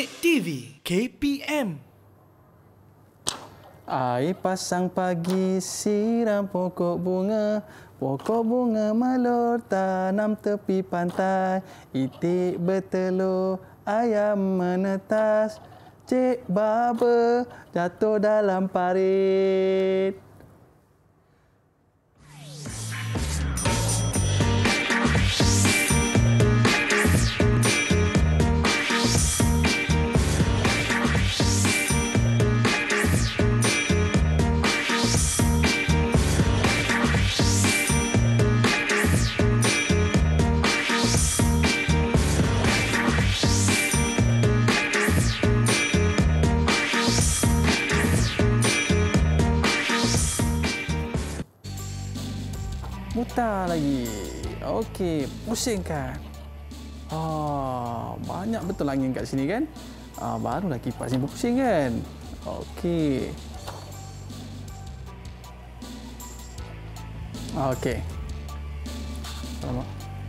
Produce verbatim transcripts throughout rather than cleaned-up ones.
Murid T V K P M. Air pasang pagi siram pokok bunga, pokok bunga malur tanam tepi pantai, itik bertelur ayam menetas, cik baba jatuh dalam parit. Mutar lagi. Okey, pusingkan. Ah, banyak betul angin kat sini kan? Ah, barulah kipas ni berpusing kan? Okey. Okey. Selamat.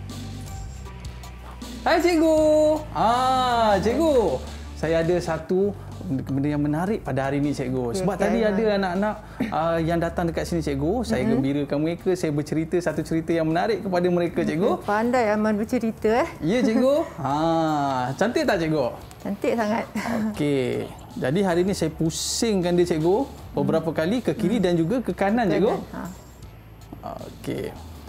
Hai cikgu. Ah, cikgu. Saya ada satu benda yang menarik pada hari ini, cikgu. Sebab okay, tadi okay. ada anak-anak uh, yang datang dekat sini, cikgu. Saya mm-hmm. gembirakan mereka, saya bercerita satu cerita yang menarik kepada mereka, cikgu. Pandai Aiman bercerita, eh? Ya, cikgu. Ha, cantik tak, cikgu? Cantik sangat. Okey. Jadi hari ini saya pusingkan dia, cikgu, beberapa hmm. kali ke kiri hmm. dan juga ke kanan, cikgu. Ha. Okey.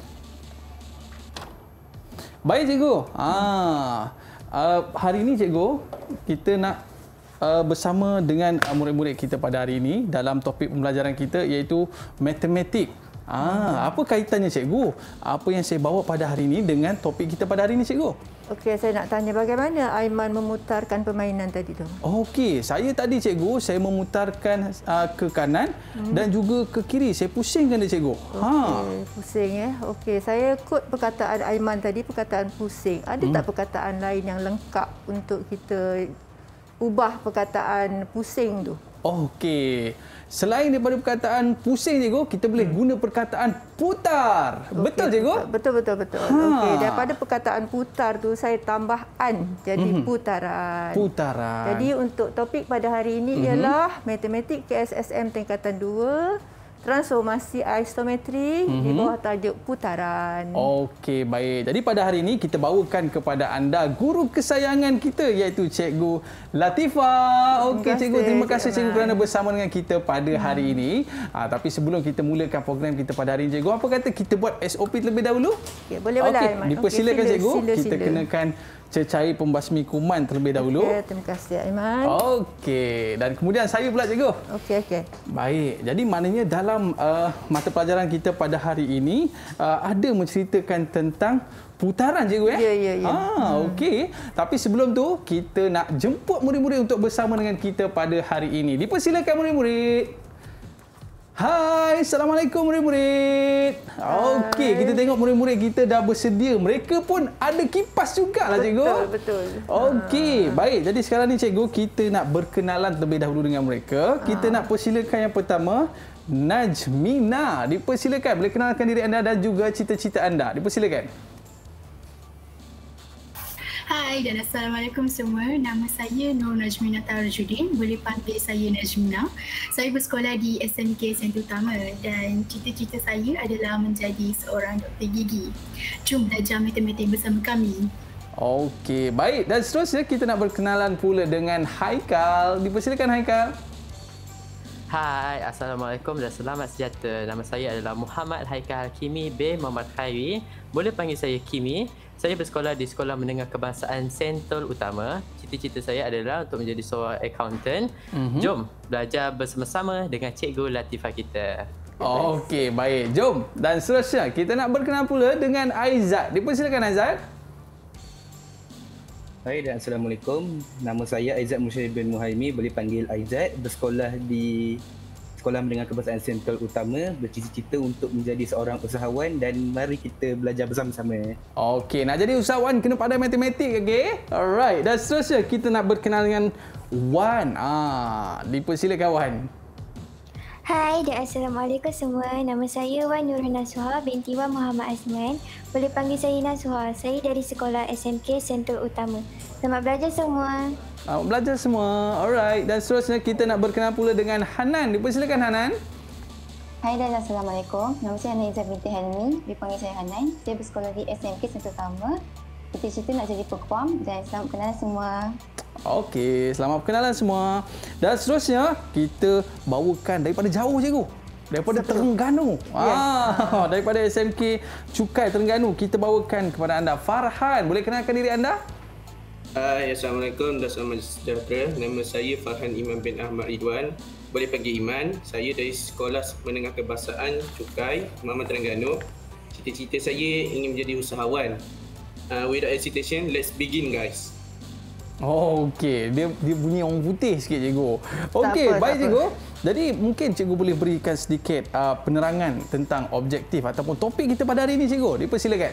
Baik, cikgu. Ha. Uh, hari ini, cikgu, kita nak Uh, bersama dengan uh, murid-murid kita pada hari ini dalam topik pembelajaran kita iaitu matematik. Ah, apa kaitannya, cikgu? Apa yang saya bawa pada hari ini dengan topik kita pada hari ini, cikgu? Okey, saya nak tanya bagaimana Aiman memutarkan permainan tadi tu? Okey, saya tadi, cikgu, saya memutarkan uh, ke kanan hmm. dan juga ke kiri. Saya pusingkan dia, cikgu. Okey, ha. pusing ya. Okey, saya kut perkataan Aiman tadi, perkataan pusing. Ada hmm. tak perkataan lain yang lengkap untuk kita ubah perkataan pusing tu? Okey. Selain daripada perkataan pusing, cikgu, kita boleh hmm. guna perkataan putar. Okay, betul, cikgu? Betul, betul, betul. Ha. Okey, daripada perkataan putar tu saya tambah an jadi hmm. putaran. Putaran. Jadi untuk topik pada hari ini hmm. ialah matematik K S S M tingkatan dua, transformasi aisometri mm-hmm. di bawah tajuk putaran. Okey, baik. Jadi pada hari ini kita bawakan kepada anda guru kesayangan kita iaitu Cikgu Latifah. Okey, cikgu, terima kasih cikgu kerana bersama dengan kita pada hari ini. Ha, tapi sebelum kita mulakan program kita pada hari ini, cikgu, apa kata kita buat S O P terlebih dahulu? Okey, boleh-boleh. Okey, dipersilakan, okay, cikgu. Sila, kita sila. kenakan cecair pembasmi kuman terlebih dahulu. Okey, terima kasih, Aiman. Okey, dan kemudian saya pula, cikgu. Okey, okey. Baik, jadi maknanya dalam uh, mata pelajaran kita pada hari ini uh, ada menceritakan tentang putaran, cikgu, ya? Ya, ya, ya. Ah, hmm. okey. Tapi sebelum tu, kita nak jemput murid-murid untuk bersama dengan kita pada hari ini. Dipersilakan murid-murid. Hai, Assalamualaikum murid-murid. Okey, kita tengok murid-murid kita dah bersedia. Mereka pun ada kipas jugalah, cikgu. Betul, betul. Okey, ha. baik. Jadi sekarang ni, cikgu, kita nak berkenalan terlebih dahulu dengan mereka. Kita ha. nak persilakan yang pertama, Najmina. Dipersilakan, boleh kenalkan diri anda dan juga cita-cita anda. Dipersilakan. Hai dan Assalamualaikum semua. Nama saya Nur Najmina Tarjudin. Boleh panggil saya Najmina. Saya bersekolah di S M K Sentul Utama dan cita-cita saya adalah menjadi seorang doktor gigi. Jom belajar matematik bersama kami. Okey, baik. Dan seterusnya kita nak berkenalan pula dengan Haikal. Dipersilakan, Haikal. Hai, Assalamualaikum dan selamat sejahtera. Nama saya adalah Muhammad Haikal Hakimi bin Muhammad Khairi. Boleh panggil saya Kimi. Saya bersekolah di Sekolah Menengah Kebangsaan Sentul Utama. Cita-cita saya adalah untuk menjadi seorang accountant. Mm-hmm. Jom belajar bersama-sama dengan Cikgu Latifah kita. Okey, baik. Jom. Dan seterusnya kita nak berkenalan pula dengan Aizat. Dipersilakan, Aizat. Hai dan Assalamualaikum. Nama saya Aizat Musyari bin Muhaimi. Boleh panggil Aizat. Bersekolah di Sekolah Menengah Kebangsaan Sentul Utama, bercita-cita untuk menjadi seorang usahawan dan mari kita belajar bersama-sama. Okey, nak jadi usahawan kena pandai matematik, okey? Alright, dan seterusnya kita nak berkenal dengan Wan. Ah, dipersilakan, Wan. Hai dan Assalamualaikum semua. Nama saya Wan Nurul Nasuha binti Wan Muhammad Azman. Boleh panggil saya Nasuha. Saya dari Sekolah S M K Sentul Utama. Selamat belajar semua. Selamat belajar semua. Alright. Dan seterusnya kita nak berkenal pula dengan Hanan. Dipersilakan Hanan. Hai dan Assalamualaikum. Nama saya Hana Izzat binti Helmi. Dipanggil saya Hanan. Saya bersekolah di S M K Sentul Utama. Cita-cita nak jadi peguam dan selamat kenalan semua. Okey, selamat perkenalan semua. Dan seterusnya kita bawakan daripada jauh cikgu. Daripada Sebetul. Terengganu. Yeah. Ah, daripada S M K Cukai Terengganu kita bawakan kepada anda Farhan. Boleh kenalkan diri anda? Hai, Assalamualaikum dan selamat sejahtera. Nama saya Farhan Iman bin Ahmad Ridwan. Boleh panggil Iman. Saya dari Sekolah Menengah Kebahasaan Cukai, Mahmud Terengganu. Cita-cita saya ingin menjadi usahawan. Uh, without hesitation, let's begin guys. Oh, okey. Dia dia bunyi orang putih sikit cikgu. Okey, baik cikgu. Jadi mungkin cikgu boleh berikan sedikit uh, penerangan tentang objektif ataupun topik kita pada hari ini cikgu. Dipersilakan.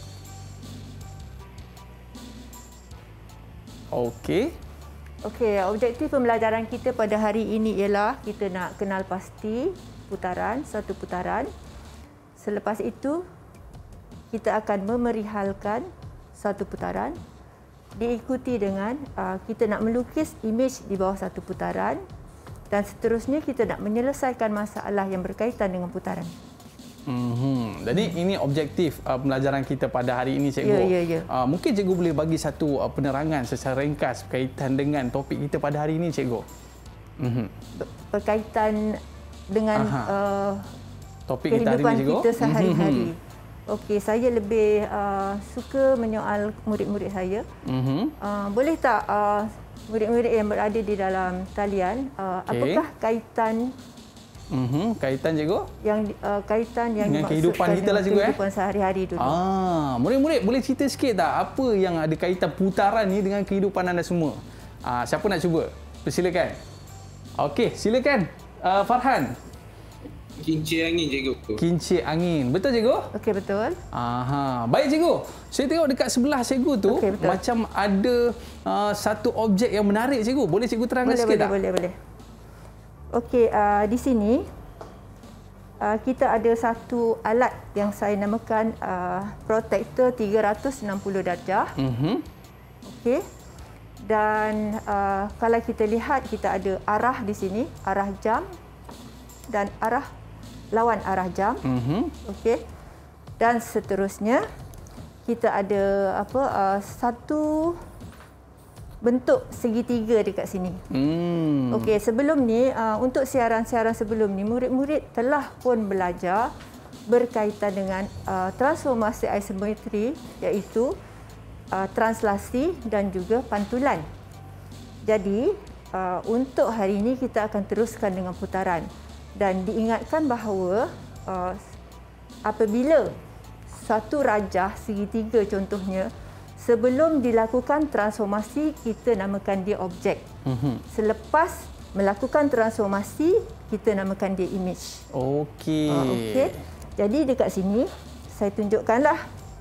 Okey. Okey, objektif pembelajaran kita pada hari ini ialah kita nak kenal pasti putaran, satu putaran. Selepas itu, kita akan memerihalkan satu putaran. Diikuti dengan uh, kita nak melukis imej di bawah satu putaran. Dan seterusnya kita nak menyelesaikan masalah yang berkaitan dengan putaran. Mm-hmm. Jadi hmm. ini objektif uh, pembelajaran kita pada hari ini cikgu. Ya, ya, ya. Uh, mungkin cikgu boleh bagi satu uh, penerangan secara ringkas berkaitan dengan topik kita pada hari ini cikgu. Mm-hmm. Berkaitan dengan uh, topik kita hari ini cikgu. Kita sehari-hari. Mm-hmm. Okey, saya lebih uh, suka menyoal murid-murid saya. Mm-hmm. Uh, boleh tak uh, murid-murid yang berada di dalam talian, uh, okay. apakah kaitan Mm-hmm. Kaitan cikgu? Yang uh, kaitan yang dengan kehidupan kita lah cikgu, kehidupan eh? sehari-hari dulu. Ah, murid-murid boleh cerita sikit tak apa yang ada kaitan putaran ni dengan kehidupan anda semua? Ah, siapa nak cuba? Persilakan. Okey, silakan. Uh, Farhan. Kincir angin cikgu. Kincir angin. Betul cikgu? Okey, betul. Aha. Baik cikgu. Saya tengok dekat sebelah cikgu tu okay, macam ada uh, satu objek yang menarik cikgu. Boleh cikgu terangkan boleh, sikit boleh, tak? Boleh, boleh. Okey, uh, di sini uh, kita ada satu alat yang saya namakan uh, protektor tiga ratus enam puluh darjah. Mm-hmm. Okey. Dan uh, kalau kita lihat kita ada arah di sini, arah jam dan arah lawan arah jam. Mm-hmm. Okey. Dan seterusnya kita ada apa uh, satu bentuk segitiga dekat sini. Hmm. Okey, sebelum ni uh, untuk siaran-siaran sebelum ni murid-murid telah pun belajar berkaitan dengan uh, transformasi isometri iaitu uh, translasi dan juga pantulan. Jadi uh, untuk hari ini kita akan teruskan dengan putaran dan diingatkan bahawa uh, apabila satu rajah segitiga contohnya sebelum dilakukan transformasi, kita namakan dia objek. Mm-hmm. Selepas melakukan transformasi, kita namakan dia image. Okey. Uh, Okey. Jadi dekat sini, saya tunjukkanlah.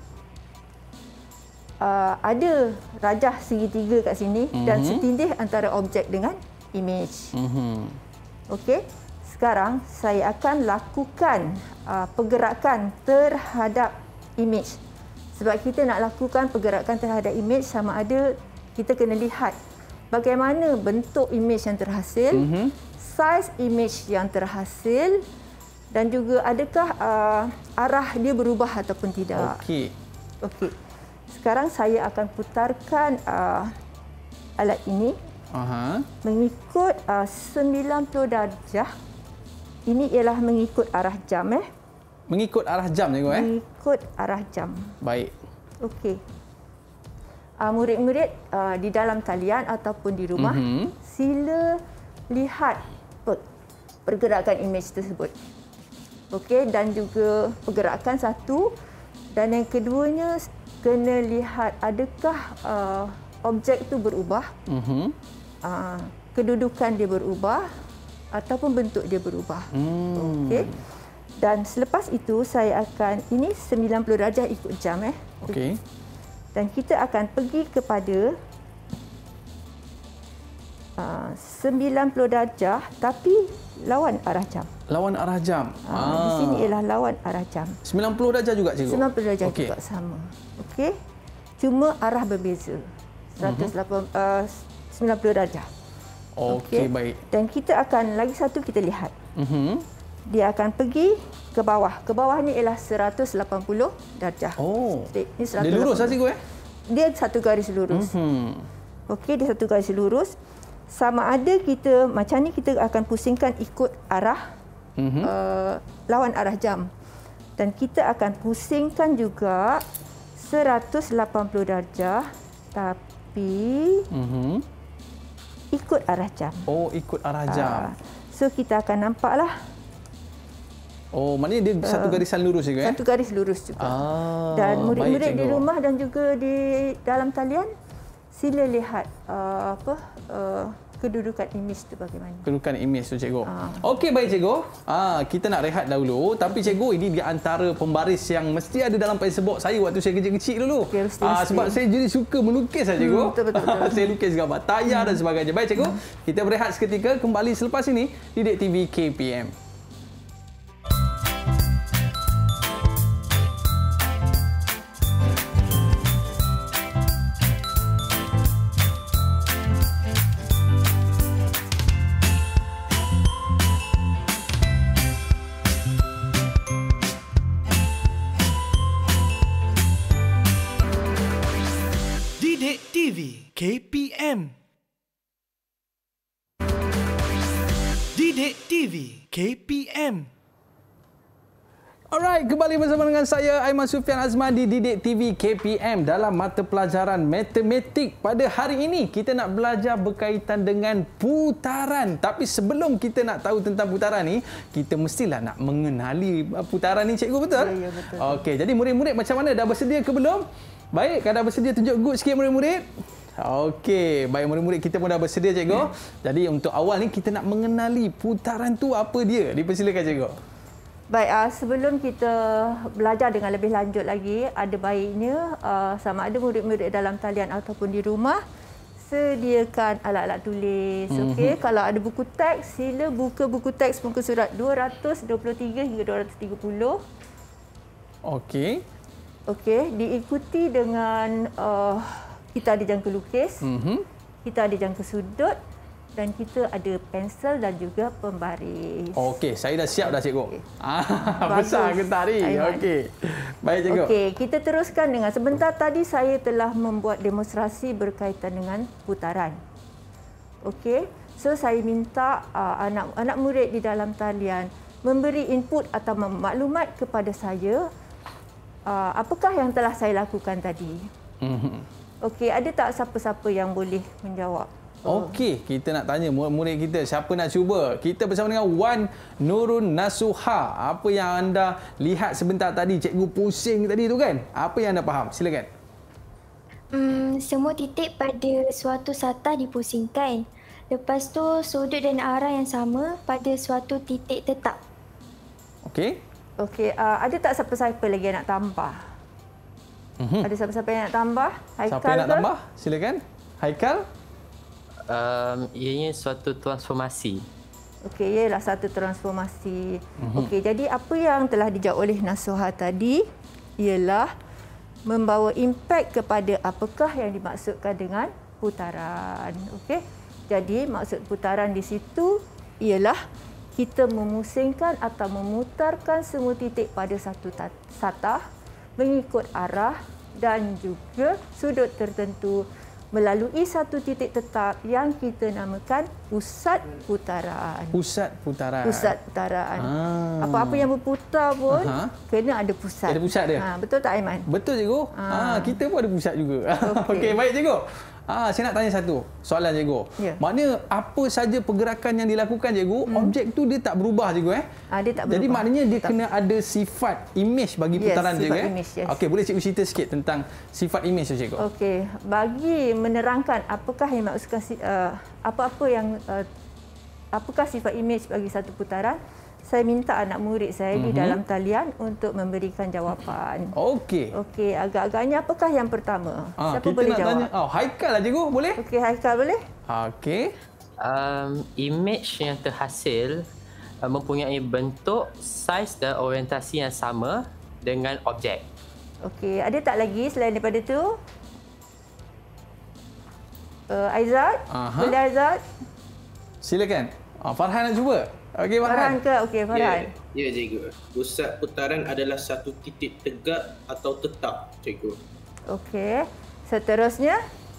Uh, ada rajah segitiga kat sini mm-hmm. dan setindih antara objek dengan image. Mm-hmm. Okey. Sekarang, saya akan lakukan uh, pergerakan terhadap image. Sebab kita nak lakukan pergerakan terhadap imej sama ada kita kena lihat bagaimana bentuk imej yang terhasil, mm-hmm. saiz imej yang terhasil dan juga adakah uh, arah dia berubah ataupun tidak. Okey. Okey. Sekarang saya akan putarkan uh, alat ini uh-huh. mengikut uh, sembilan puluh darjah. Ini ialah mengikut arah jam eh. Mengikut arah jam cikgu eh? Mengikut arah jam. Baik. Okey. Uh, murid-murid uh, di dalam talian ataupun di rumah, mm-hmm. sila lihat per- pergerakan imej tersebut. Okey, dan juga pergerakan satu dan yang keduanya kena lihat adakah uh, objek itu berubah, mm-hmm. uh, kedudukan dia berubah ataupun bentuk dia berubah. Mm. Okey. Dan selepas itu saya akan, ini sembilan puluh darjah ikut jam eh. Okey. Dan kita akan pergi kepada uh, sembilan puluh darjah tapi lawan arah jam. Lawan arah jam. Uh, ah. Di sini ialah lawan arah jam. sembilan puluh darjah juga cikgu? sembilan puluh darjah okay. juga sama. Okey. Cuma arah berbeza. seratus lapan puluh, uh, sembilan puluh darjah. Okey, okay, baik. Dan kita akan, lagi satu kita lihat. Mm-hmm. Dia akan pergi ke bawah. Ke bawah ni ialah seratus lapan puluh darjah. Oh. Ini Dia lurus lah cikgu eh? Dia satu garis lurus. Mm-hmm. Okey, dia satu garis lurus. Sama ada kita, macam ni kita akan pusingkan ikut arah, mm-hmm. uh, lawan arah jam. Dan kita akan pusingkan juga seratus lapan puluh darjah, tapi mm-hmm. ikut arah jam. Oh, ikut arah jam. Uh, so, kita akan nampaklah. Oh, maknanya dia uh, satu garisan lurus juga eh? Satu garis lurus juga. Ah, dan murid-murid di rumah dan juga di dalam talian, sila lihat uh, apa uh, kedudukan imej tu bagaimana. Kedudukan imej tu cikgu. Ah. Okey, baik cikgu. Ah, kita nak rehat dahulu. Tapi cikgu, ini di antara pembaris yang mesti ada dalam Facebook saya waktu saya kecil-kecil dulu. Okay, mesti, ah, sebab mesti. saya jadi suka melukis lah cikgu. Hmm, betul, betul, betul. Saya lukis gambar tayar hmm. dan sebagainya. Baik cikgu, hmm. kita berehat seketika, kembali selepas ini Didik T V K P M. T V K P M. Didik T V K P M. Alright, kembali bersama dengan saya Aiman Sufian Azman di Didik T V K P M dalam mata pelajaran matematik. Pada hari ini kita nak belajar berkaitan dengan putaran. Tapi sebelum kita nak tahu tentang putaran ni, kita mestilah nak mengenali putaran ni, cikgu, betul? Ya, ya, betul. Okey, jadi murid-murid macam mana, dah bersedia ke belum? Baik, kalau dah bersedia tunjuk good sikit murid-murid. Okey, baik murid-murid kita pun dah bersedia, cikgu. Hmm. Jadi untuk awal ni kita nak mengenali putaran tu apa dia. Dipersilakan, cikgu. Baik, uh, sebelum kita belajar dengan lebih lanjut lagi, ada baiknya uh, sama ada murid-murid dalam talian ataupun di rumah sediakan alat-alat tulis. Mm-hmm. Okey, kalau ada buku teks, sila buka buku teks muka surat dua ratus dua puluh tiga hingga dua ratus tiga puluh. Okey. Okey, diikuti dengan uh, kita ada jangka lukis, mm-hmm. kita ada jangka sudut dan kita ada pensel dan juga pembaris. Okey, saya dah siap dah, cikgu. Okay. Ah, besar getah ni. Okey. Baik, cikgu. Okey, kita teruskan dengan sebentar tadi saya telah membuat demonstrasi berkaitan dengan putaran. Okey. So saya minta uh, anak-anak murid di dalam talian memberi input atau maklumat kepada saya uh, apakah yang telah saya lakukan tadi. Mm-hmm. Okey, ada tak siapa-siapa yang boleh menjawab? Okey, kita nak tanya murid-murid kita, siapa nak cuba? Kita bersama dengan Wan Nurun Nasuha. Apa yang anda lihat sebentar tadi, cikgu pusing tadi tu kan? Apa yang anda faham? Silakan. Hmm, semua titik pada suatu satah dipusingkan. Lepas tu sudut dan arah yang sama pada suatu titik tetap. Okey. Okey, uh, ada tak siapa-siapa lagi yang nak tambah? Mm-hmm. Ada siapa-siapa yang nak tambah? Haikal siapa yang nak ke? tambah? Silakan. Haikal. Um, ianya suatu transformasi. Okey, ialah satu transformasi. Mm-hmm. Okey, jadi apa yang telah dijawab oleh Nasuha tadi ialah membawa impak kepada apakah yang dimaksudkan dengan putaran. Okey. Jadi maksud putaran di situ ialah kita memusingkan atau memutarkan semua titik pada satu satah mengikut arah dan juga sudut tertentu melalui satu titik tetap yang kita namakan pusat putaran. Pusat putaran. Pusat putaran. Ah. Apa-apa yang berputar pun Aha. kena ada pusat. Ada pusat dia. Ha, betul tak, Aiman? Betul, cikgu. Ah. Ha, kita pun ada pusat juga. Okey, okay, baik, cikgu. Ah, saya nak tanya satu soalan, cikgu. Ya. Maknanya apa saja pergerakan yang dilakukan, cikgu, hmm. objek tu dia tak berubah, cikgu eh? Ah, dia tak berubah. Jadi maknanya dia tak. kena ada sifat imej bagi putaran, yes, cikgu eh? Image, yes. Okey, boleh cikgu cerita sikit tentang sifat imej tu, cikgu? Okey, bagi menerangkan apakah yang maksudkan uh, apa-apa yang uh, apakah sifat imej bagi satu putaran, saya minta anak murid saya mm-hmm. di dalam talian untuk memberikan jawapan. Okey. Okey, agak-agaknya apakah yang pertama? Ah, siapa kita boleh nak jawab? Tanya. Oh, Haikal lah, cikgu, boleh? Okey, Haikal boleh? Okey. Um, imej yang terhasil uh, mempunyai bentuk, saiz dan orientasi yang sama dengan objek. Okey, ada tak lagi selain daripada tu? Uh, Aizat. Aha. Boleh Aizat? Silakan. Ah, Farhan nak cuba? Okey, Farhan. Farhan ke? Okey, Farhan. Ya, ya cikgu. Pusat putaran adalah satu titik tegak atau tetap, cikgu. Okey. Seterusnya.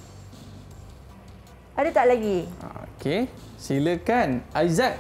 Ada tak lagi? Okey, silakan Aizat.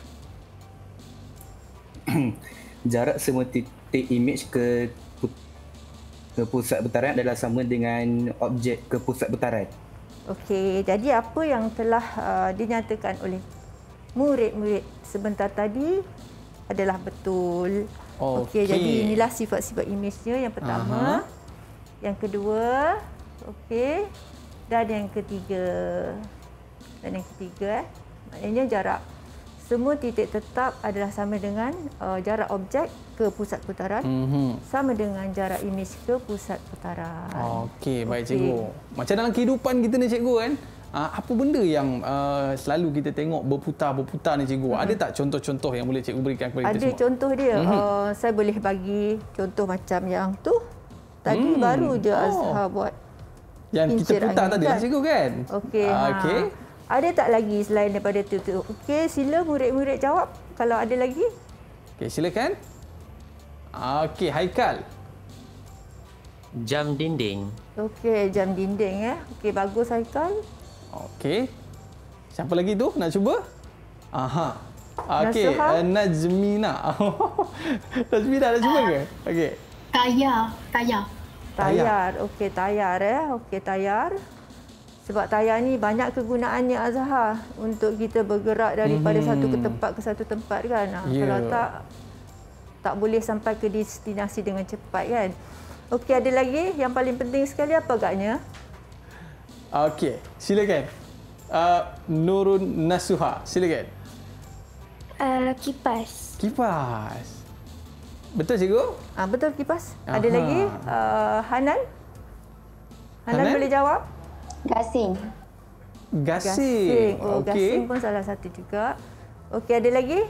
Jarak semua titik imej ke, ke pusat putaran adalah sama dengan objek ke pusat putaran. Okey, jadi apa yang telah uh, dinyatakan oleh murid-murid sebentar tadi adalah betul. Okey, Okey. jadi inilah sifat-sifat imejnya yang pertama. Aha. Yang kedua, okey. Dan yang ketiga. Dan yang ketiga, eh, maknanya jarak semua titik tetap adalah sama dengan uh, jarak objek ke pusat putaran. Mhm. Sama dengan jarak imej ke pusat putaran. Okey, baik Okey. cikgu. Macam dalam kehidupan kita ni cikgu kan, uh, apa benda yang uh, selalu kita tengok berputar-berputar ni cikgu? Hmm. Ada tak contoh-contoh yang boleh cikgu berikan kepada kita Ada semua? contoh dia. Mhm. Uh, saya boleh bagi contoh macam yang tu. Tadi Hmm. baru je Oh. Azhar buat. Yang kita kincir putar angin tadi kan? lah cikgu kan? Okey. Ah, Ha. okey. Ada tak lagi selain daripada tu? tu? Okey, sila murid-murid jawab kalau ada lagi. Okey, silakan. Ah, Okey, Haikal. Jam dinding. Okey, jam dinding eh. Okey, bagus Haikal. Okey. Siapa lagi tu nak cuba? Aha. Okey, Nasuha? uh, Najmina. Najmina nak cuba ke? Okey. Tayar, tayar. Tayar. Okey, tayar eh. Okey, tayar. Sebab tayar ni banyak kegunaannya Azhar untuk kita bergerak daripada Mhm. satu ke tempat ke satu tempat kan. Ha, Ya. Kalau tak tak boleh sampai ke destinasi dengan cepat kan. Okey, ada lagi yang paling penting sekali apa agaknya? Okey, silakan. Uh, Nurun Nasuha, silakan. Uh, kipas. Kipas. Betul cikgu? Ah, betul kipas. Ada Aha. lagi uh, Hanan? Hanan? Hanan? boleh jawab? Gasing. Gasing. Oh, Okey. gasing pun salah satu juga. Okey, ada lagi?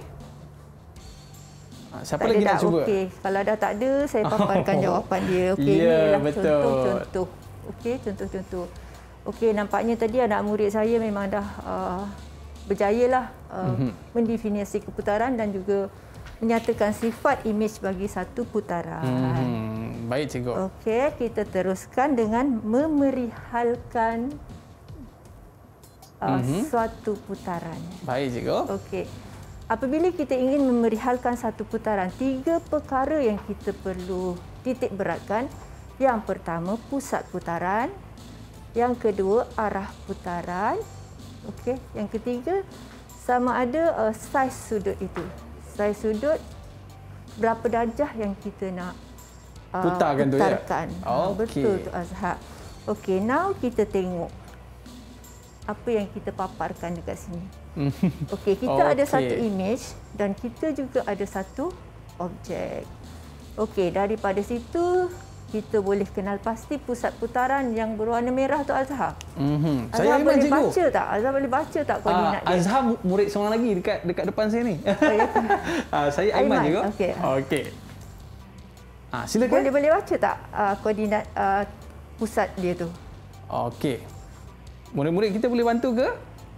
Ah, Siapa Tak lagi ada nak tak? cuba? Okey, kalau dah tak ada, saya paparkan Oh. jawapan dia. Okey, Ya, ini ialah betul. contoh-contoh. Okey, contoh-contoh. Okey, nampaknya tadi anak murid saya memang dah uh, berjaya lah uh, Mhm. mendefinisi keputaran dan juga menyatakan sifat imej bagi satu putaran. Hmm, baik cikgu. Okey, kita teruskan dengan memerihalkan uh, Mhm. suatu putaran. Baik cikgu. Okey. Apabila kita ingin memerihalkan satu putaran, tiga perkara yang kita perlu titik beratkan. Yang pertama, pusat putaran. Yang kedua, arah putaran. Okey. Yang ketiga, sama ada uh, saiz sudut itu. Saiz sudut berapa darjah yang kita nak uh, Putarkan tu, ya? putarkan. Ah, Okey. Betul tu Azhar. Okey, now kita tengok apa yang kita paparkan dekat sini. Okey, kita ada Okey. satu image dan kita juga ada satu objek. Okey, daripada situ kita boleh kenal pasti pusat putaran yang berwarna merah tu Azhar. Mhm. Azhar Saya Aiman boleh cikgu. baca tak? Azhar boleh baca tak Ah, koordinat dia? Azhar mu- murid seorang lagi dekat dekat depan saya ni. Oh, ya ke? Ah, saya Aiman Aiman, cikgu. okey. Okey. Ah, silakan. Boleh boleh baca tak uh, koordinat uh, pusat dia tu? Okey. Murid-murid kita boleh bantu ke?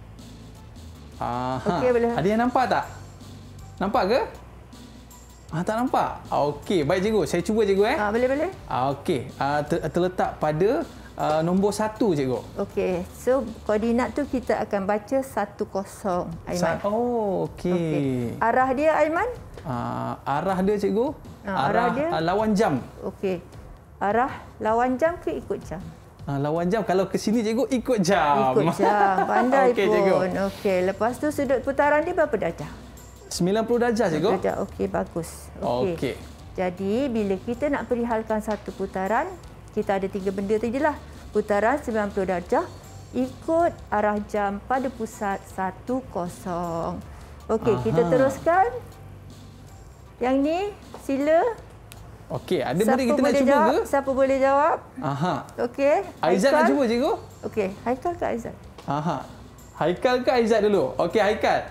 Aha. Okey, boleh. Ada yang nampak tak? Nampak ke? Ah, tak nampak. Okey, baik cikgu. Saya cuba cikgu eh. Ah, boleh boleh. Ah, okey. Ah, ter- terletak pada ah, nombor satu cikgu. Okey, so koordinat tu kita akan baca satu kosong Aiman. Sa- oh, okey. Okey. Arah dia Aiman? Ah, arah dia cikgu? Ah, arah dia? ah, lawan jam. Okey. Arah lawan jam ke ikut jam? Ah, lawan jam. Kalau ke sini cikgu ikut jam. Ikut jam. Pandai Okey, pun. cikgu. Okey, lepas tu sudut putaran dia berapa darjah? sembilan puluh darjah cikgu. Darjah. Okey, bagus. Okey. Okey. Jadi, bila kita nak perihalkan satu putaran, kita ada tiga benda tadi lah. Putaran sembilan puluh darjah, ikut arah jam pada pusat satu kosong. Okey, kita Aha. teruskan. Yang ni, sila. Okey, ada Siapa murid kita nak boleh cuba jawab? ke? Siapa boleh jawab? Aha. Okey. Aizat nak cuba cikgu? Okey, Haikal ke Aizat? Aha. Haikal ke Aizat dulu? Okey, Haikal.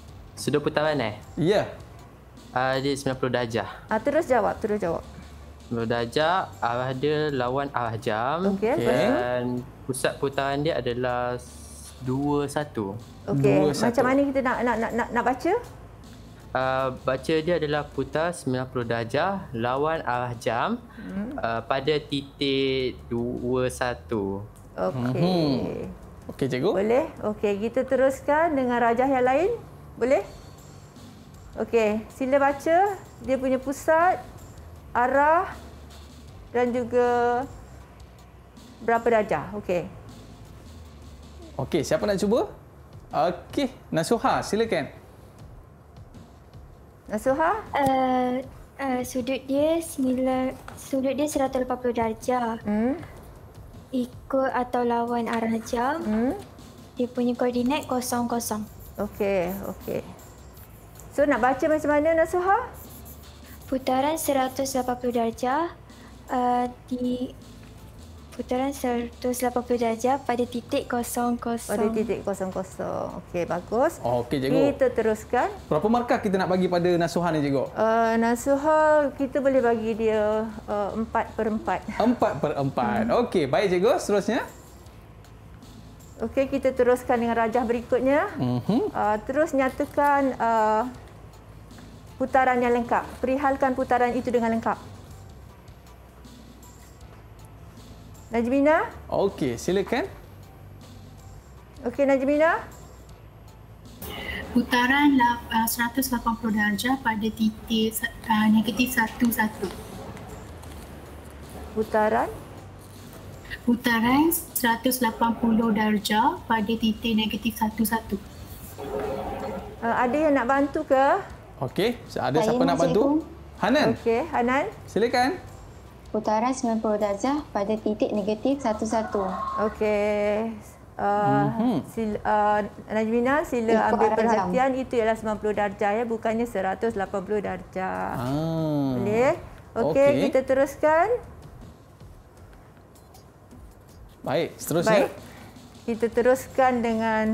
Sudut putaran eh? Ya. Uh, dia sembilan puluh darjah. Ah, terus jawab, terus jawab. sembilan puluh darjah, arah dia lawan arah jam. Okey. Dan pusat putaran dia adalah dua satu. Okey. Macam mana kita nak nak nak nak, nak baca? Uh, baca dia adalah putar sembilan puluh darjah lawan arah jam hmm. uh, pada titik dua satu. Okey. Hmm. Okey, cikgu. Boleh? Okey, kita teruskan dengan rajah yang lain. Boleh? Okey, sila baca dia punya pusat, arah dan juga berapa darjah. Okey. Okey, siapa nak cuba? Okey, Nasuha, silakan. Nasuha? Uh, uh, sudut dia sembilan, sudut dia seratus lapan puluh darjah. Hmm. Ikut atau lawan arah jam. Hmm. Dia punya koordinat kosong kosong. Okey, okey. So nak baca macam mana Nasuha? Putaran seratus lapan puluh darjah uh, di putaran seratus lapan puluh darjah pada titik kosong kosong. Pada titik kosong kosong. Okey, bagus. Oh, okey, cikgu. Kita teruskan. Berapa markah kita nak bagi pada Nasuha ni, cikgu? Uh, Nasuha, kita boleh bagi dia uh, empat per empat. Empat per empat. Hmm. Okey, baik cikgu. Seterusnya. Okey, kita teruskan dengan rajah berikutnya. Mm-hmm. Uh, terus nyatakan uh, putaran yang lengkap. Perihalkan putaran itu dengan lengkap. Najmina? Okey, silakan. Okey, Najmina. Putaran uh, seratus lapan puluh darjah pada titik uh, negatif satu satu. Putaran? Putaran seratus lapan puluh darjah pada titik negatif satu satu. Uh, ada yang nak bantu ke? Okey, ada Saya siapa nak bantu? cikgu. Hanan. Okey, Hanan. Silakan. Putaran sembilan puluh darjah pada titik negatif satu satu. Okey. Uh, Mhm. sila, uh, Najmina, sila Ikut ambil arah perhatian. Itu ialah sembilan puluh darjah ya, bukannya seratus lapan puluh darjah. Ah. Boleh? Okey, Okey. kita teruskan. Baik, seterusnya. Baik. Kita teruskan dengan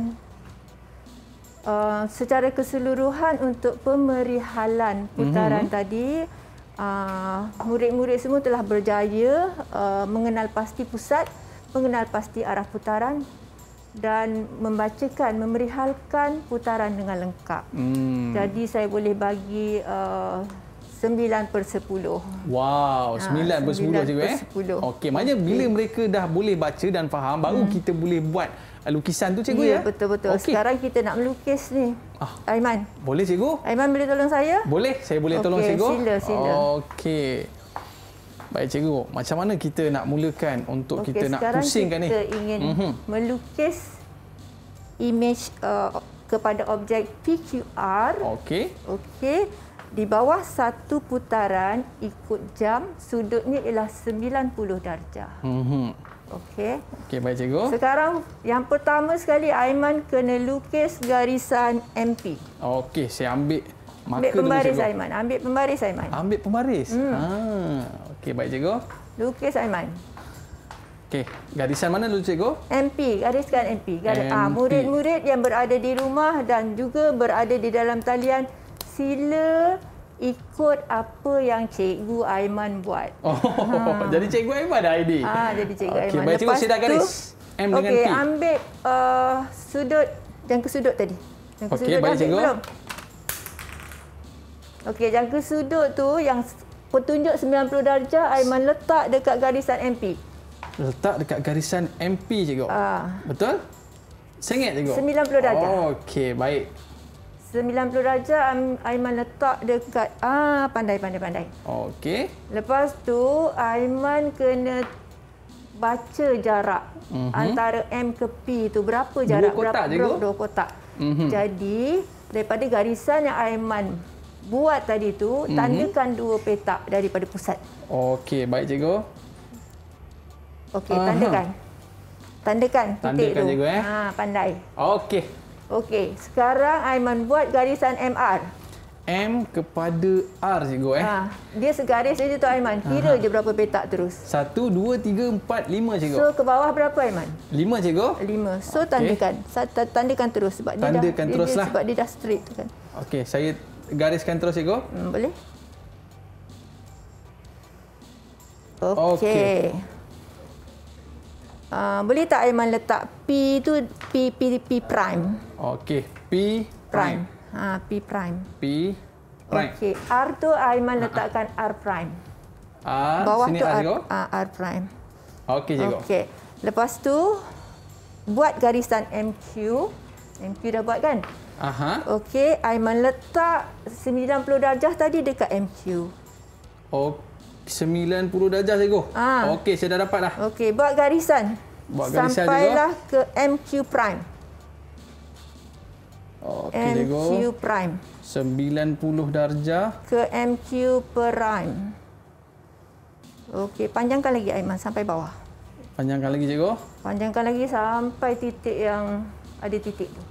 uh, secara keseluruhan untuk pemerihalan putaran Mhm. tadi. Uh, murid-murid semua telah berjaya uh, mengenal pasti pusat, mengenal pasti arah putaran dan membacakan, memerihalkan putaran dengan lengkap. Hmm. Jadi saya boleh bagi uh, sembilan per sepuluh. Wow, sembilan per sepuluh cikgu eh. Okey, maknanya bila mereka dah boleh baca dan faham, baru Hmm. kita boleh buat lukisan tu cikgu ya? ya? Betul-betul. Okey. Sekarang kita nak melukis ni. Ah. Aiman. Boleh cikgu? Aiman boleh tolong saya? Boleh, saya boleh tolong Okey, cikgu? sila, sila. Okey. Baik cikgu, macam mana kita nak mulakan untuk Okey, kita nak sekarang pusingkan ni? kita ingin Mhm. melukis image uh, kepada objek P Q R. Okey. Okey. Di bawah satu putaran ikut jam, sudutnya ialah sembilan puluh darjah. Mhm. Okey. Okey, baik cikgu. Sekarang yang pertama sekali Aiman kena lukis garisan M P. Okey, saya ambil Ambil marker dulu pembaris cikgu. Aiman. Ambil pembaris Aiman. Ambil pembaris. Hmm. Ah, okey baik cikgu. Lukis Aiman. Okey, garisan mana dulu cikgu? M P, gariskan M P. Garis, M P. ah, murid-murid yang berada di rumah dan juga berada di dalam talian, sila ikut apa yang Cikgu Aiman buat. Oh, ha. Jadi Cikgu Aiman dah idea. Ah, jadi Cikgu Okey, Aiman. baik cikgu, saya dah garis M dengan okey, P. ambil uh, sudut, jangka sudut tadi. Jangka Okey, sudut baik, dah ambil cikgu. belum? Okey, jangka sudut tu yang petunjuk sembilan puluh darjah Aiman letak dekat garisan M P. Letak dekat garisan M P cikgu. Ah. Betul? Sengit cikgu? sembilan puluh darjah. Oh, okey, baik. sembilan puluh darjah Aiman letak dekat ah pandai pandai pandai. Okey. Lepas tu Aiman kena baca jarak Mhm. antara M ke P tu berapa jarak? Dua kotak, berapa cikgu? dua kotak. Mhm. Jadi daripada garisan yang Aiman buat tadi tu, Mhm. tandakan dua petak daripada pusat. Okey, baik cikgu. Okey, Aha. tandakan. Tandakan titik Tandakan, tu. cikgu, eh? Ha, pandai. Okey. Okey, sekarang Aiman buat garisan M R. M kepada R cikgu eh. Ha, dia segaris saja tu Aiman. Kira Aha. je berapa petak terus. Satu, dua, tiga, empat, lima cikgu. So ke bawah berapa Aiman? Lima cikgu. Lima. So tandakan. Okay. Tandakan terus sebab Tandakan dia dah terus dia, lah. sebab dia dah straight tu kan. Okey, saya gariskan terus cikgu. Hmm, boleh? Okey. Okay. Uh, boleh tak Aiman letak P tu P P P prime? Okey, P prime. Ha, P prime. P prime. Okey, R tu Aiman letakkan R prime. R bawah sini tu R, R, uh, R prime. Okey, cikgu. Okey. Lepas tu buat garisan M Q. M Q dah buat kan? Aha. Okey, Aiman letak sembilan puluh darjah tadi dekat M Q. Oh, sembilan puluh darjah cikgu. Ah. Okey, saya dah dapat dah. Okey, buat garisan. Buat garisan sampailah cikgu. Ke M Q prime. Okey, M cikgu. Q prime. sembilan puluh darjah ke M Q prime. Okey, panjangkan lagi Aiman sampai bawah. Panjangkan lagi cikgu. Panjangkan lagi sampai titik yang ada titik tu.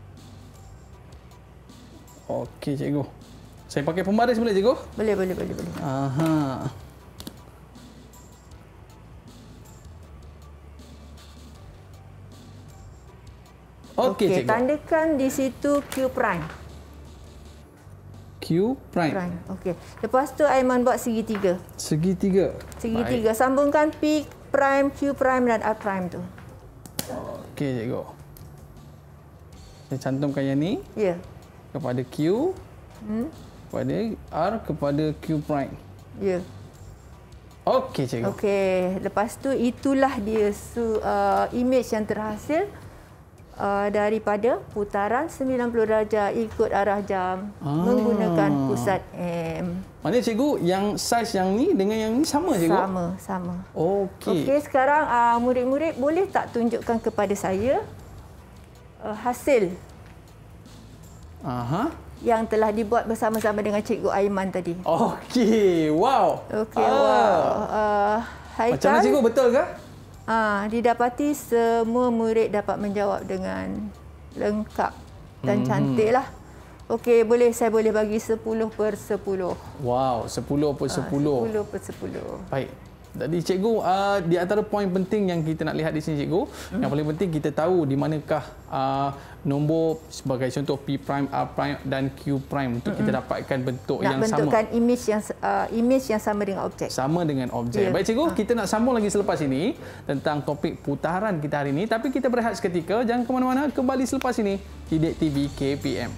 Okey, cikgu. Saya pakai pembaris boleh, cikgu? Boleh, boleh, boleh, boleh. Aha. Okey, Okey, cikgu. tandakan di situ Q prime. Q prime. prime. Okey. Lepas tu Aiman buat segitiga. Segitiga. Segitiga. Baik. Sambungkan P prime, Q prime dan R prime tu. Okey, cikgu. Saya cantumkan yang ni. Ya. Yeah. Kepada Q. Hmm. Kepada R, kepada Q prime. Ya. Yeah. Okey, cikgu. Okey. Lepas tu itulah dia su, uh, image yang terhasil uh, daripada putaran sembilan puluh darjah ikut arah jam ah. menggunakan pusat M. Maknanya cikgu, yang saiz yang ni dengan yang ni sama, cikgu? Sama, sama. Okey. Okey, sekarang uh, murid-murid boleh tak tunjukkan kepada saya uh, hasil Aha. yang telah dibuat bersama-sama dengan Cikgu Aiman tadi. Okey, wow. Okey, ah. wow. Uh, Haikal, macam mana cikgu, betul ke? Ah, didapati semua murid dapat menjawab dengan lengkap dan mm-hmm. cantiklah. Okey, boleh saya boleh bagi sepuluh per sepuluh. Wow, sepuluh per sepuluh. Ah, sepuluh per sepuluh. Baik. Jadi cikgu, uh, di antara poin penting yang kita nak lihat di sini cikgu, hmm. yang paling penting kita tahu di manakah uh, nombor sebagai contoh P prime, R prime dan Q prime untuk hmm. kita dapatkan bentuk nak yang sama. Nak bentukkan image yang uh, image yang sama dengan objek. Sama dengan objek. Yeah. Baik cikgu, ha. kita nak sambung lagi selepas ini tentang topik putaran kita hari ini, tapi kita berehat seketika, jangan ke mana-mana, kembali selepas ini Didik T V K P M.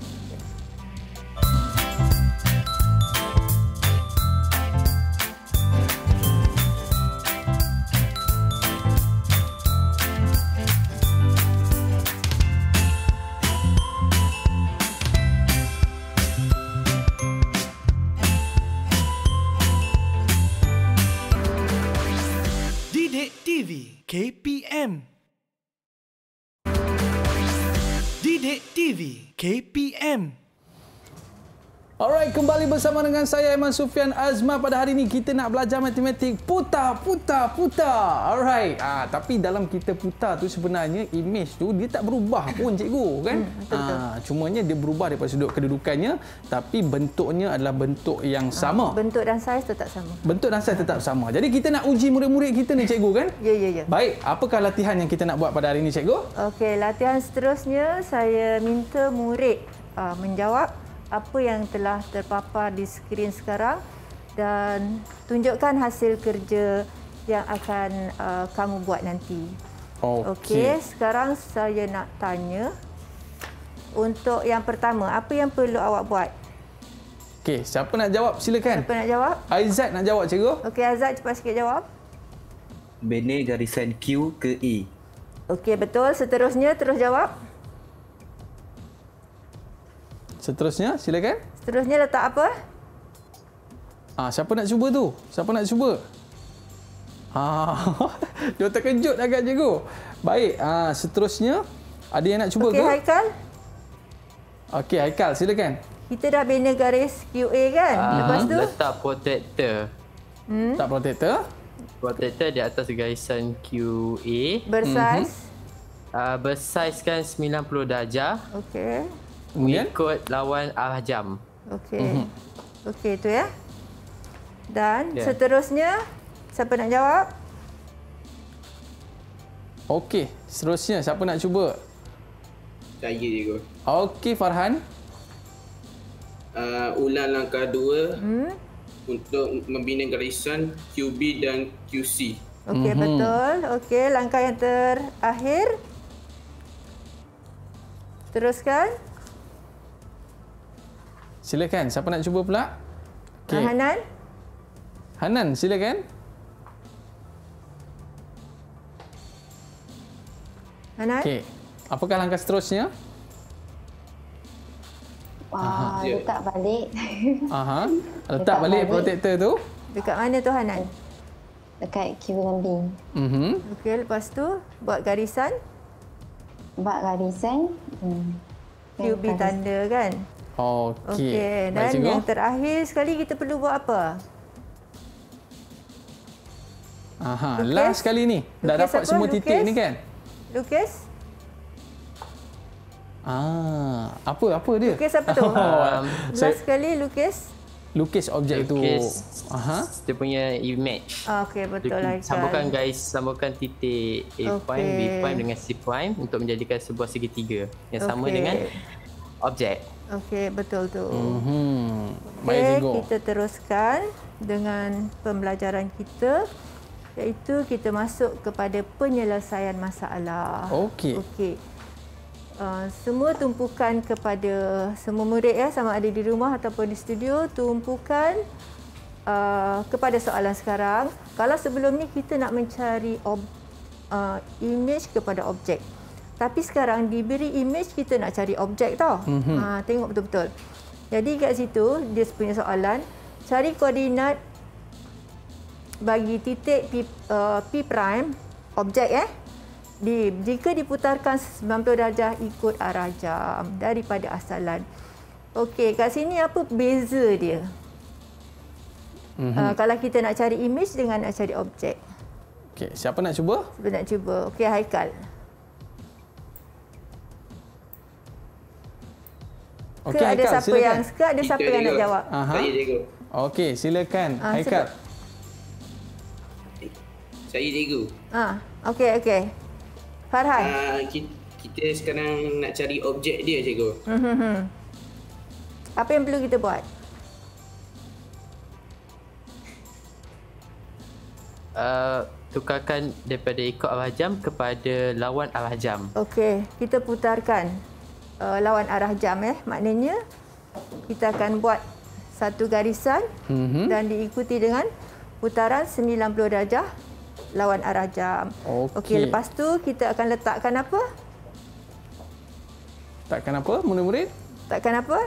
K P M. Didik T V K P M. Alright, kembali bersama dengan saya Aiman Sufian Azmah. Pada hari ini kita nak belajar matematik putar, putar, putar. Alright. Ah, tapi dalam kita putar tu sebenarnya image tu dia tak berubah pun cikgu, kan? Hmm, ah, cumanya dia berubah daripada sudut kedudukannya, tapi bentuknya adalah bentuk yang sama. Ah, bentuk dan saiz tetap sama. Bentuk dan saiz tetap sama. Jadi kita nak uji murid-murid kita ni cikgu, kan? Ya, ya, ya. Baik, apakah latihan yang kita nak buat pada hari ini cikgu? Okey, latihan seterusnya saya minta murid uh, menjawab apa yang telah terpapar di skrin sekarang dan tunjukkan hasil kerja yang akan uh, kamu buat nanti. Okey. Okey, sekarang saya nak tanya untuk yang pertama, apa yang perlu awak buat? Okey, siapa nak jawab? Silakan. Siapa nak jawab? Aizat nak jawab cikgu. Okey, Aizat cepat sikit jawab. Bina garisan Q ke E. Okey, betul. Seterusnya terus jawab. Seterusnya, silakan. Seterusnya letak apa? Ah, siapa nak cuba tu? Siapa nak cuba? Ah, dia terkejut agak cikgu. Baik, ah, seterusnya ada yang nak cuba okay, ke? Okey, Haikal. Okey, Haikal, silakan. Kita dah bina garis Q A kan? Uh, Lepas tu letak protector. Hmm? Tak protector. Protector di atas garisan Q A. Bersaiz. Mm-hmm. Uh, bersaizkan sembilan puluh darjah. Okey. Kemudian ikut lawan arah jam. Okey. Mm-hmm. Okey, tu ya. Dan yeah. seterusnya, siapa nak jawab? Okey, seterusnya siapa nak cuba? Saya je. Okey, Farhan. Uh, ulang langkah dua. Hmm? untuk membina garisan Q B dan Q C. Okey, mm-hmm. betul. Okey, langkah yang terakhir. Teruskan. Silakan, siapa nak cuba pula? Okay. Hanan. Hanan, silakan. Hanan. Okey. Apakah langkah seterusnya? Wah, Aha. letak balik. Aha. Letak, letak balik, balik protektor tu. Dekat mana tu Hanan? Dekat Q B lambing. Mhm. Okey, lepas tu buat garisan. Buat garisan. Hmm. Q B tanda kan? Okey. Okey, dan Baik, yang terakhir sekali kita perlu buat apa? Aha, Lukis? Last sekali ni. Dah Lukis dapat apa? semua Lukis? titik ni kan? Lukis? Ah, apa apa dia? Lukis apa tu? Um, last sekali lukis. Lukis objek tu. Lukis Aha. Dia punya image. Ah, okey, betul lah. Sambungkan guys, sambungkan titik A okay. prime, B prime dengan C prime untuk menjadikan sebuah segitiga yang sama okay. dengan objek. Okey, betul tu. Mm-hmm. Baik, okay, kita teruskan dengan pembelajaran kita, iaitu kita masuk kepada penyelesaian masalah. Okey. Okey. Uh, semua tumpukan kepada semua murid ya, sama ada di rumah ataupun di studio, tumpukan uh, kepada soalan sekarang. Kalau sebelum ni kita nak mencari ob, uh, image kepada objek. Tapi sekarang diberi image, kita nak cari objek tau. Mm-hmm. Ha, tengok betul-betul. Jadi kat situ dia punya soalan, cari koordinat bagi titik P, uh, P prime objek eh. Di, jika diputarkan sembilan puluh darjah ikut arah jam daripada asalan. Okey, kat sini apa beza dia? Mm-hmm. Uh, kalau kita nak cari image dengan nak cari objek. Okey, siapa nak cuba? Siapa nak cuba? Okey, Haikal. Ke okay, ada Haikal, siapa silakan. yang ke ada siapa yang nak jawab? Aha. Saya cikgu. Okey, silakan uh, Haikal. Saya cikgu. Ah, okey okey. Farhan. Uh, kita, kita sekarang nak cari objek dia, cikgu. Mm-hmm. Apa yang perlu kita buat? Uh, tukarkan daripada ikut arah jam kepada lawan arah jam. Okey, kita putarkan uh, lawan arah jam eh. Maknanya kita akan buat satu garisan mm-hmm. dan diikuti dengan putaran sembilan puluh darjah lawan arah jam. Okey, okay, lepas tu kita akan letakkan apa? Letakkan apa, murid-murid? Letakkan apa?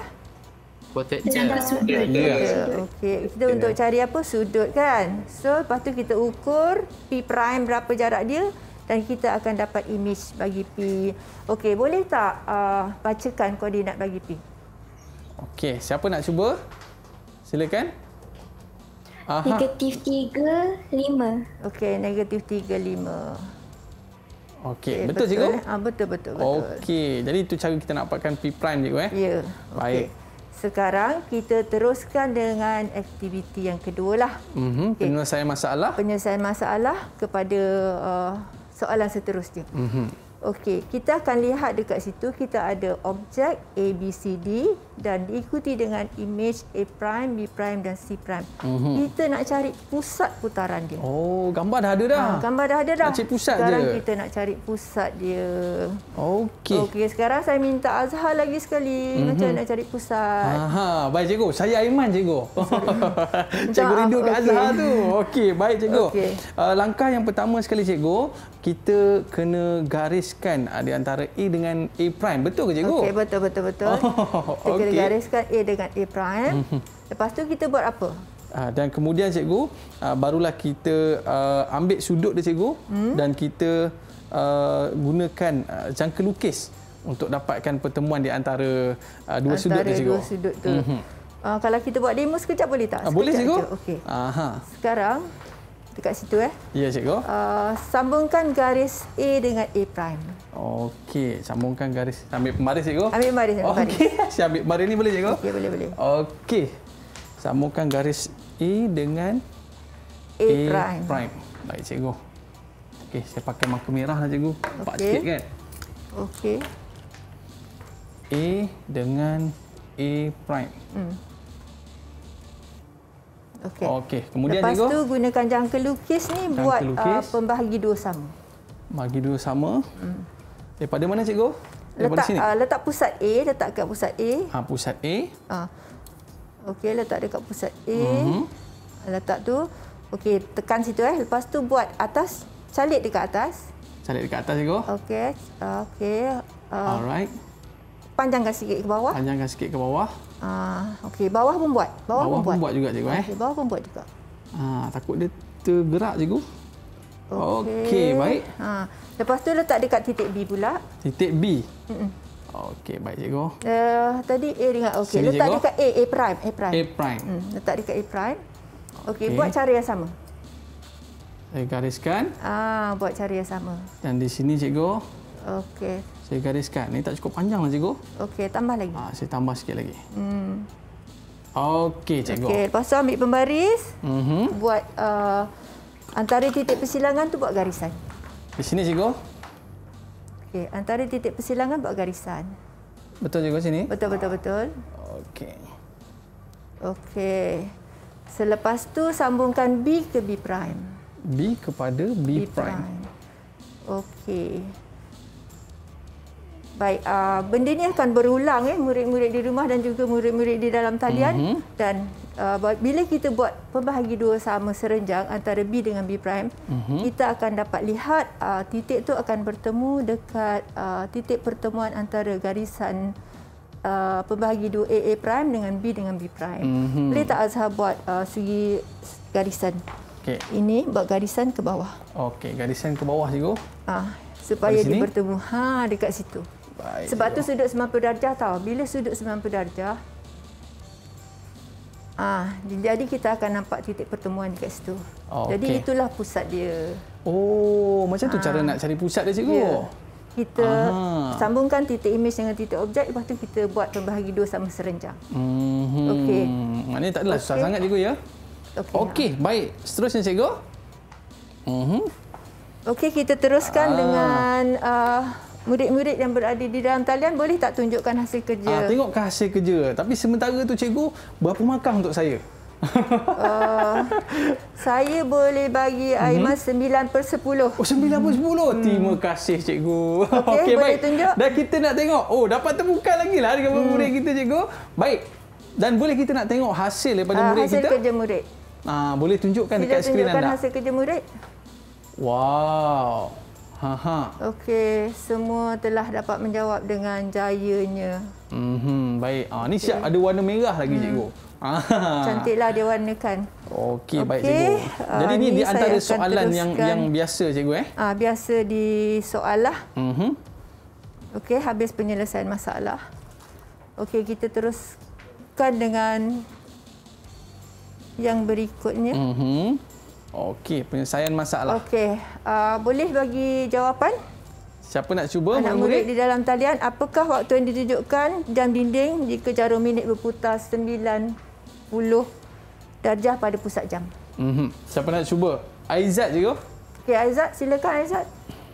Jangka sudut. Yeah. Okey, kita yeah. untuk cari apa? Sudut kan? So, lepas tu kita ukur P prime berapa jarak dia dan kita akan dapat image bagi P. Okey, boleh tak uh, bacakan koordinat bagi P? Okey, siapa nak cuba? Silakan. Aha. Negatif tiga, lima. Okey, negatif tiga, lima. Okey, okay, betul cikgu? Ah, betul, betul, betul. Okey, jadi itu cara kita nak dapatkan P prime cikgu eh? Ya. Baik. Okay. Sekarang kita teruskan dengan aktiviti yang kedua lah. Mm-hmm. Okay. Penyelesaian masalah. Penyelesaian masalah kepada uh, soalan seterusnya. Mm-hmm. Okey, kita akan lihat dekat situ kita ada objek A, B, C, D dan diikuti dengan image A prime, B prime dan C prime. Mm-hmm. Kita nak cari pusat putaran dia. Oh, gambar dah ada dah. Ha, gambar dah ada dah. Nak cari pusat sekarang je. Sekarang kita nak cari pusat dia. Okey. Okey, sekarang saya minta Azhar lagi sekali. Mm-hmm. Macam mana nak cari pusat. Aha, baik cikgu. Saya Aiman cikgu. Cikgu rindu kat okay. Azhar tu. Okey, baik cikgu. Okay. Uh, langkah yang pertama sekali cikgu, kita kena gariskan di antara A dengan A prime. Betul ke cikgu? Okey, betul betul betul. Oh, kita okay. kena gariskan A dengan A prime. Mm-hmm. Lepas tu kita buat apa? Uh, dan kemudian cikgu, uh, barulah kita uh, ambil sudut dia cikgu hmm? dan kita uh, gunakan uh, jangka lukis untuk dapatkan pertemuan di antara uh, dua antara sudut dia cikgu. Dua sudut tu. Mm-hmm. Uh, kalau kita buat demo sekejap boleh tak? Sekejap uh, boleh cikgu. Okey. Aha. Sekarang dekat situ eh. Ya cikgu. Uh, sambungkan garis A dengan A prime. Okey, sambungkan garis. Ambil pembaris cikgu. Ambil pembaris. Okey, saya ambil pembaris ni boleh cikgu? Okey, boleh boleh. Okey. Sambungkan garis A dengan A, A prime. prime. Baik cikgu. Okey, saya pakai marker merah lah cikgu. Nampak okay. sikit kan? Okey. A dengan A prime. Hmm. Okey. Okey. Kemudian Lepas cikgu? tu gunakan jangka lukis ni Jangka buat lukis. Uh, pembahagi dua sama. Bagi dua sama. Hmm. Daripada mana cikgu? Daripada Letak sini? uh, letak pusat A, letak kat pusat A. Ha, pusat A. Uh. Okey, letak dekat pusat A. Mhm. Letak tu. Okey, tekan situ eh. Lepas tu buat atas, calik dekat atas. Calik dekat atas cikgu. Okey. Uh, Okey. Uh, Alright. Panjangkan sikit ke bawah. Panjangkan sikit ke bawah. Uh, Okey, bawah pun buat. Bawah, Bawah pun buat. pun buat juga cikgu eh. Okey, bawah pun buat juga. Ha, takut dia tergerak cikgu. Okey, Okey, baik. Ha, lepas tu letak dekat titik B pula. Titik B. Mm-mm. Okey, baik cikgu. Uh, tadi A dengan okey, Sini, letak cikgu. dekat A, A prime, A prime. A prime. Hmm, letak dekat A prime. Okey, Okey. buat cara yang sama. Saya gariskan. Ah, buat cara yang sama. Dan di sini cikgu, Okey. saya gariskan. Ini tak cukup panjang lah cikgu. Okey, tambah lagi. Ha, saya tambah sikit lagi. Hmm. Okey cikgu. Okey, lepas tu ambil pembaris, Mhm. buat uh, antara titik persilangan tu buat garisan. Di sini cikgu. Okey, antara titik persilangan buat garisan. Betul cikgu sini? Betul, betul, betul. Okey. Okey. Selepas tu sambungkan B ke B prime. B kepada B, B prime. prime. Okey. Baik, uh, benda ni akan berulang eh murid-murid di rumah dan juga murid-murid di dalam talian Mhm. dan uh, bila kita buat pembahagi dua sama serenjang antara B dengan B prime, Mhm. kita akan dapat lihat uh, titik tu akan bertemu dekat uh, titik pertemuan antara garisan uh, pembahagi dua A A prime dengan B dengan B prime. Mhm. Boleh tak Azhar buat uh, segi garisan? Okey. Ini buat garisan ke bawah. Okey, garisan ke bawah cikgu. Ah, supaya Pada dia sini? bertemu. Ha, dekat situ. Baik. Sebab tu cikgu. sudut sembilan puluh darjah tau. Bila sudut sembilan puluh darjah, ah, jadi kita akan nampak titik pertemuan dekat situ. Oh, jadi okey. itulah pusat dia. Oh, macam tu Ah. cara nak cari pusat dia cikgu. Ya. Kita Aha. sambungkan titik imej dengan titik objek, lepas tu kita buat pembahagi dua sama serenjang. Mhm. Okey. Maknanya tak adalah susah Okey. sangat cikgu ya. Okey. Okey, baik. Seterusnya cikgu. Mhm. Okey, kita teruskan Ah. dengan uh, murid-murid yang berada di dalam talian. Boleh tak tunjukkan hasil kerja? Ah, tengokkan hasil kerja. Tapi sementara tu cikgu, berapa markah untuk saya? Uh, saya boleh bagi Aiman sembilan per sepuluh. Oh, sembilan per sepuluh. Hmm. Terima kasih cikgu. Okey, boleh tunjuk? Dan kita nak tengok. Oh, dapat temukan lagi lah dengan hmm. murid kita cikgu. Baik. Dan boleh kita nak tengok hasil daripada Uh, murid hasil kita? kerja murid. Ah, boleh tunjukkan Sila dekat skrin tunjukkan anda. hasil kerja murid. Wow. Ha ha. Okey, semua telah dapat menjawab dengan jayanya. Mhm, baik. Ah, ni siap ada warna merah lagi Hmm. cikgu. Ah. Cantiklah dia warnakan. Okey, baik Okey, cikgu. ah, Jadi ni ni di saya antara akan soalan yang teruskan. yang biasa cikgu eh. Ah, biasa di soal lah. Mhm. Okey, habis penyelesaian masalah. Okey, kita teruskan dengan yang berikutnya. Mhm. Okey, penyelesaian masalah. Okey, uh, boleh bagi jawapan? Siapa nak cuba Anak murid murid-murid? di dalam talian, apakah waktu yang ditunjukkan jam dinding jika jarum minit berputar sembilan puluh darjah pada pusat jam? Mhm. Siapa nak cuba? Aizat cikgu. Okey, Aizat, silakan Aizat.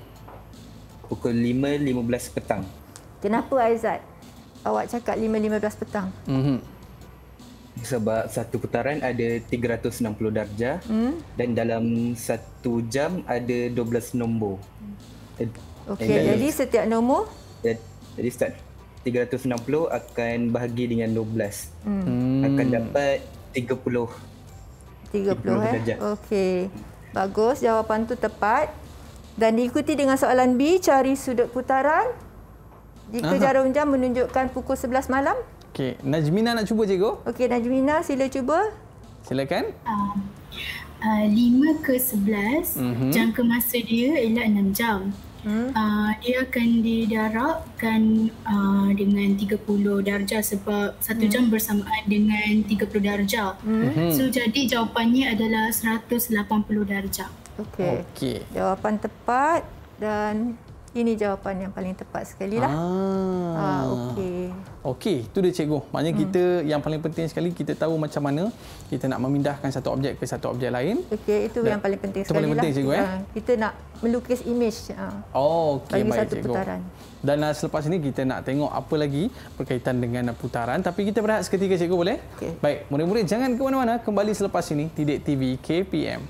Pukul lima lima belas petang. Kenapa Aizat? Awak cakap lima lima belas petang. Mhm. Sebab satu putaran ada tiga ratus enam puluh darjah Hmm? dan dalam satu jam ada dua belas nombor. Eh, Okey, and then- jadi setiap nombor Ya, jadi start tiga ratus enam puluh akan bahagi dengan dua belas. hmm, Akan dapat tiga puluh. tiga puluh eh. darjah. Okey. Bagus, jawapan tu tepat. Dan diikuti dengan soalan B, cari sudut putaran jika Aha. jarum jam menunjukkan pukul sebelas malam. Okey, Najmina nak cuba cikgu? Okey, Najmina, sila cuba. Silakan. Uh, uh, lima ke sebelas, Mhm. jangka masa dia ialah enam jam. Hmm. Uh, dia akan didarabkan uh, dengan tiga puluh darjah sebab satu Hmm. jam bersamaan dengan tiga puluh darjah. Mhm. So jadi jawapannya adalah seratus lapan puluh darjah. Okey. Okey. Jawapan tepat dan ini jawapan yang paling tepat sekali lah. Ah. Ah, okey. Okey, itu dia cikgu. Maknanya hmm. kita yang paling penting sekali kita tahu macam mana kita nak memindahkan satu objek ke satu objek lain. Okey, itu Dan, yang paling penting itu sekali paling penting, lah. cikgu, eh? Kita nak melukis image ah, Oh, okey, bagi baik satu cikgu. putaran. Dan uh, selepas ini kita nak tengok apa lagi berkaitan dengan uh, putaran. Tapi kita berehat seketika cikgu, boleh? Okey. Baik, murid-murid jangan ke mana-mana. Kembali selepas ini, Didik T V K P M.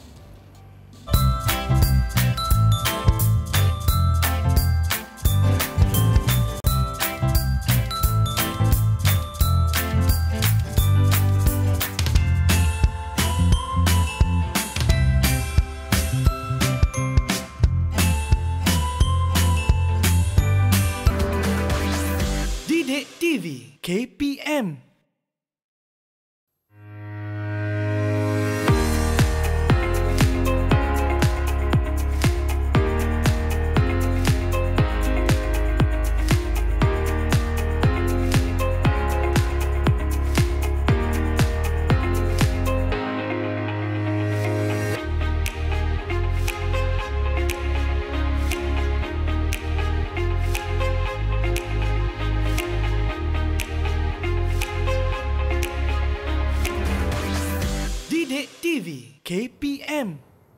Didik T V K P M. Didik T V K P M.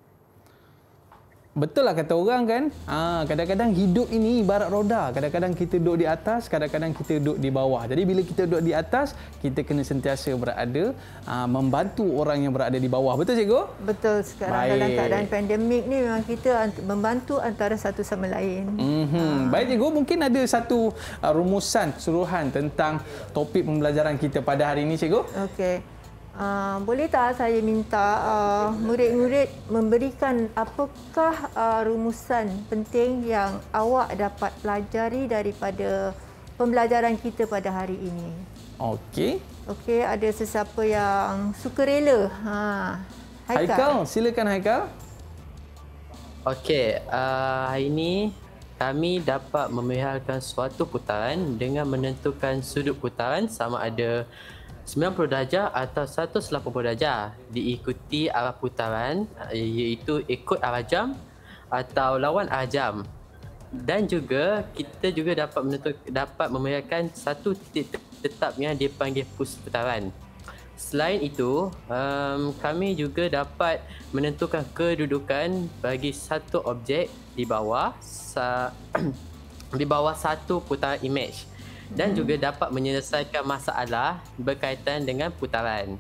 Betul lah kata orang kan. Ah, kadang-kadang hidup ini ibarat roda. Kadang-kadang kita duduk di atas, kadang-kadang kita duduk di bawah. Jadi bila kita duduk di atas, kita kena sentiasa berada ah, membantu orang yang berada di bawah. Betul cikgu? Betul, sekarang Baik. dalam keadaan pandemik ni memang kita ant- membantu antara satu sama lain. Mm-hmm. Baik cikgu, mungkin ada satu uh, rumusan keseluruhan tentang topik pembelajaran kita pada hari ini cikgu? Okey. Uh, boleh tak saya minta uh, murid-murid memberikan apakah uh, rumusan penting yang awak dapat pelajari daripada pembelajaran kita pada hari ini? Okey. Okey, ada sesiapa yang sukarela? Ha. Haikal, Haikal silakan Haikal. Okey, uh, hari ini kami dapat memerihalkan suatu putaran dengan menentukan sudut putaran sama ada sembilan puluh darjah atau seratus lapan puluh darjah, diikuti arah putaran iaitu ikut arah jam atau lawan arah jam. Dan juga kita juga dapat menentuk, dapat memeriahkan satu titik tetap yang dipanggil pus putaran. Selain itu, um, kami juga dapat menentukan kedudukan bagi satu objek di bawah sa, di bawah satu putaran image. Dan juga dapat menyelesaikan masalah berkaitan dengan putaran.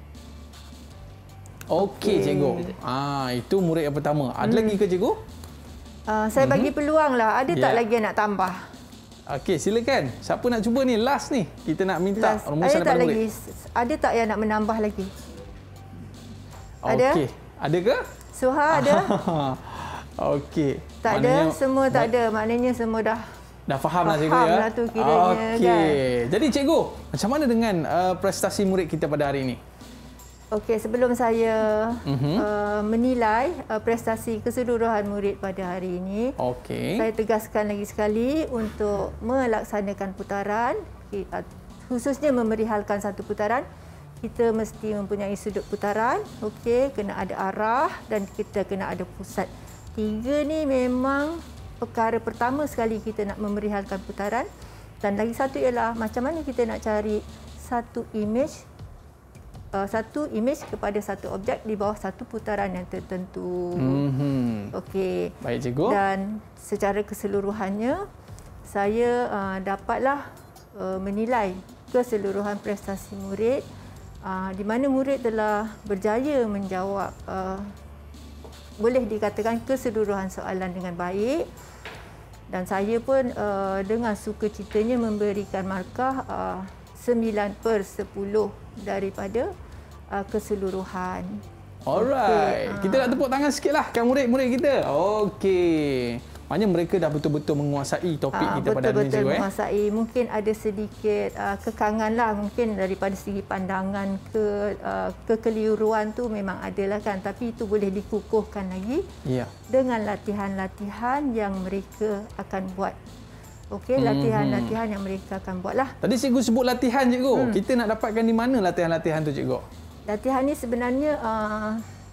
Okey cikgu. Ah, itu murid yang pertama. Ada hmm. lagi ke cikgu? Uh, saya bagi Mhm. peluang lah. Ada tak Ya. lagi yang nak tambah? Okey, silakan. Siapa nak cuba ni? Last ni. Kita nak minta Last. rumusan Ada tak daripada lagi? murid. Ada tak yang nak menambah lagi? Ada? Okey. Ada ke? Suha ada? Okey. Tak ada? Semua tak ada. Maknanya semua dah Dah faham lah cikgu faham ya? lah tu kiranya, Okey. kan? Jadi cikgu, macam mana dengan uh, prestasi murid kita pada hari ini? Okey, sebelum saya Mhm. uh, menilai uh, prestasi keseluruhan murid pada hari ini, Okey. saya tegaskan lagi sekali untuk melaksanakan putaran, uh, khususnya memerihalkan satu putaran, kita mesti mempunyai sudut putaran, okey, kena ada arah dan kita kena ada pusat. Tiga ni memang perkara pertama sekali kita nak memerihalkan putaran. Dan lagi satu ialah macam mana kita nak cari satu image uh, satu image kepada satu objek di bawah satu putaran yang tertentu. Mhm. Okey. Baik cikgu. Dan secara keseluruhannya saya uh, dapatlah uh, menilai keseluruhan prestasi murid uh, di mana murid telah berjaya menjawab uh, boleh dikatakan keseluruhan soalan dengan baik. Dan saya pun uh, dengan sukacitanya memberikan markah uh, sembilan per sepuluh daripada uh, keseluruhan. Alright. Okey, Kita nak tepuk tangan sikitlah kan murid-murid kita. Okey. Maknanya mereka dah betul-betul menguasai topik Ah, kita pada hari ini betul-betul cikgu eh. menguasai. Mungkin ada sedikit uh, kekangan lah, mungkin daripada segi pandangan ke uh, kekeliruan tu memang ada lah kan, tapi itu boleh dikukuhkan lagi Ya. dengan latihan-latihan yang mereka akan buat. Okey, Mhm. latihan-latihan yang mereka akan buat lah. Tadi cikgu sebut latihan cikgu. Hmm. Kita nak dapatkan di mana latihan-latihan tu cikgu? Latihan ni sebenarnya uh,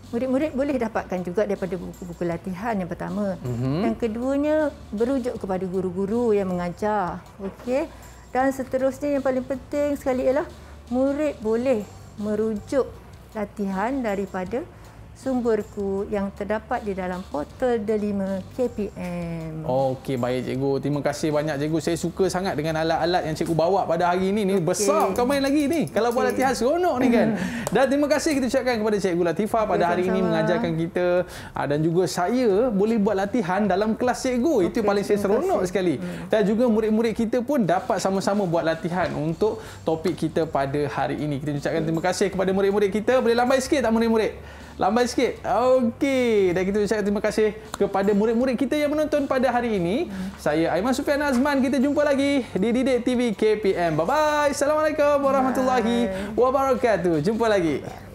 murid-murid boleh dapatkan juga daripada buku-buku latihan yang pertama. Mm-hmm. Yang keduanya berujuk kepada guru-guru yang mengajar. Okey. Dan seterusnya yang paling penting sekali ialah murid boleh merujuk latihan daripada sumberku yang terdapat di dalam portal Delima K P M. Okey, baik cikgu. Terima kasih banyak cikgu. Saya suka sangat dengan alat-alat yang cikgu bawa pada hari ini. Ni okay. Besar kau main lagi ni. Kalau okay. buat latihan seronok ni kan. Dan terima kasih kita ucapkan kepada Cikgu Latifah pada hari ini mengajarkan kita, dan juga saya boleh buat latihan dalam kelas cikgu. Itu okay. paling saya seronok sekali. Hmm. Dan juga murid-murid kita pun dapat sama-sama buat latihan untuk topik kita pada hari ini. Kita ucapkan terima kasih kepada murid-murid kita. Boleh lambai sikit tak murid-murid? Lambai sikit. Okey. Dan kita ucapkan terima kasih kepada murid-murid kita yang menonton pada hari ini. Hmm. Saya Aiman Sufian Azman. Kita jumpa lagi di Didik T V K P M. Bye-bye. Assalamualaikum warahmatullahi Bye. wabarakatuh. Jumpa lagi.